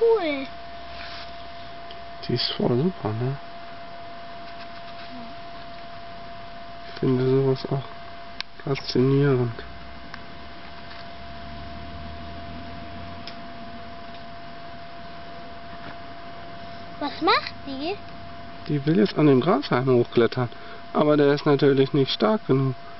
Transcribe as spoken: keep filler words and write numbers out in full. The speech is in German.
cool. Die ist voll super, ne? Ich finde sowas auch faszinierend. Was macht die? Die will jetzt an dem Grashalm hochklettern, aber der ist natürlich nicht stark genug.